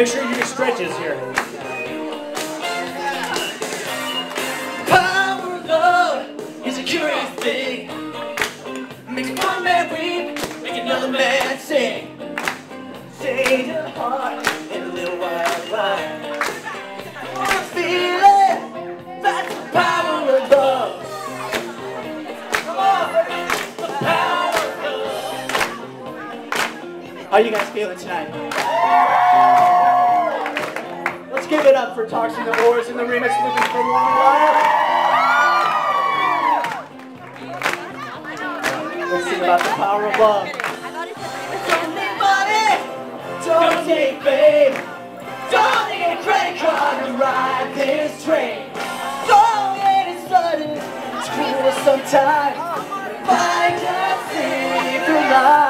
Make sure you get stretches here. Power of love is a curious thing. Makes one man weep, make another man sing. Say to the heart in a little while line. Wanna feel it? That's the power of love. Come on, the power of love. How you guys feeling tonight? Let's give it up for Toxin the Wars and the remix moving for Long Life. Let's sing about the power of love. Don't need money, don't need fame, don't need a credit card to ride this train. Long and it's sudden, it's cool sometimes. Find a thing for life.